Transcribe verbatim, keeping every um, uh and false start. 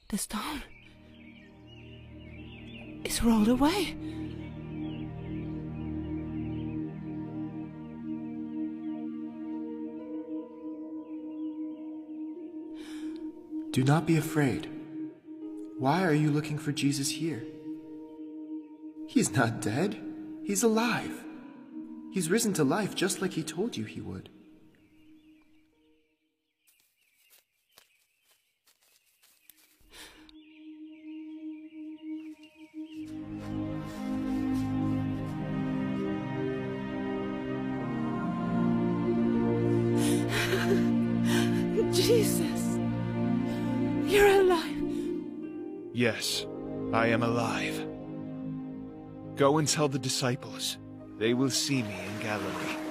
The stone is rolled away. Do not be afraid. Why are you looking for Jesus here? He's not dead. He's alive. He's risen to life just like he told you he would. Jesus, you're alive. Yes, I am alive. Go and tell the disciples. They will see me in Galilee.